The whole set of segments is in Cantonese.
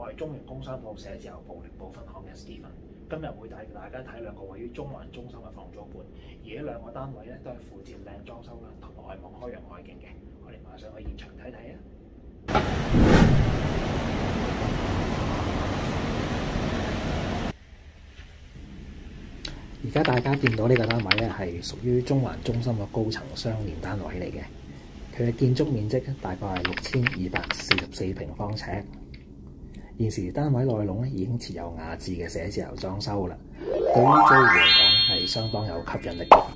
我係中原工商鋪寫字樓部部分行嘅 Stephen， 今日會帶大家睇兩個位於中環中心嘅房租盤，而呢兩個單位咧都係附設靚裝修啦，同外望開揚海景嘅。我哋馬上去現場睇睇啊！而家大家見到呢個單位咧係屬於中環中心嘅高層雙連單位嚟嘅，佢嘅建築面積大概係6244平方尺。現時單位內籠咧已經設有雅致嘅寫字樓裝修啦，對於租戶嚟講係相當有吸引力嘅。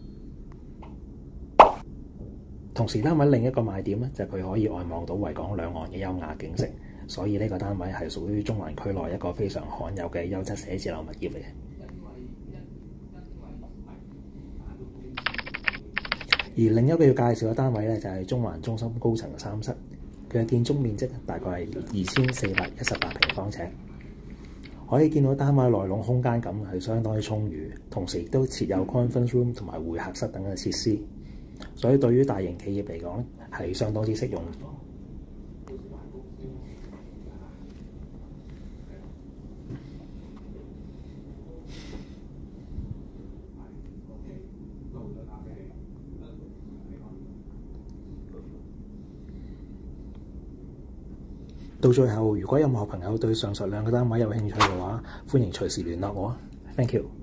同時單位另一個賣點咧就係佢可以外望到維港兩岸嘅優雅景色，所以呢個單位係屬於中環區內一個非常罕有嘅優質寫字樓物業嚟嘅。而另一個要介紹嘅單位咧就係中環中心高層3室，佢嘅建築面積大概係2418平方尺，可以見到單位內籠空間感係相當之充裕，同時亦都設有 conference room 同埋會客室等嘅設施，所以對於大型企業嚟講係相當之適用。到最後，如果任何朋友對上述兩個單位有興趣嘅話，歡迎隨時聯絡我。Thank you。